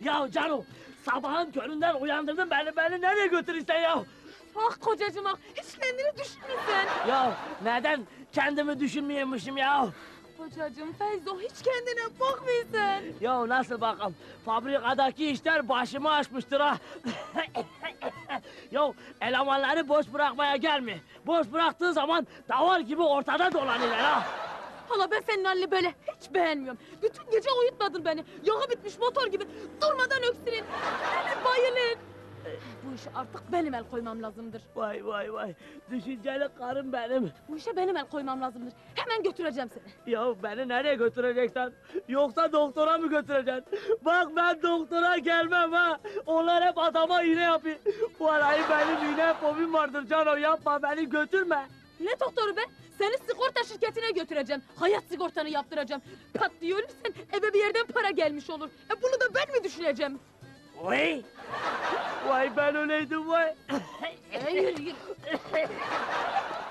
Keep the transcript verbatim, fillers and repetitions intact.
Ya Cano, sabahın köründen uyandırdın beni, beni nereye götürürsen ya? Ah kocacığım ah, hiç kendini düşünmüyorsun. Ya neden kendimi düşünmüyormuşum ya? Kocacığım Feyzo hiç kendine bakmıyorsun. Ya nasıl bakalım, fabrikadaki işler başımı açmıştır ha. Ya elemanları boş bırakmaya gelme. Boş bıraktığın zaman davar gibi ortada dolanıyorlar ha. Hala ben senin halini böyle hiç beğenmiyorum. Bütün gece uyutmadın beni. Yağı bitmiş motor gibi durmadan öksürün. Beni bayılın. Bu işe artık benim el koymam lazımdır. Vay vay vay, düşünceli karım benim. Bu işe benim el koymam lazımdır. Hemen götüreceğim seni. Ya beni nereye götüreceksin? Yoksa doktora mı götüreceksin? Bak ben doktora gelmem ha. Onlar hep adama iğne yapıyor. Vallahi benim iğne fobim vardır Cano, yapma, beni götürme. Ne doktoru be? Seni sigorta şirketine götüreceğim. Hayat sigortanı yaptıracağım. Pat diye ölürsen eve bir yerden para gelmiş olur. E bunu da ben mi düşüneceğim? Vay! Vay ben öyleydim vay! E, yürü yürü.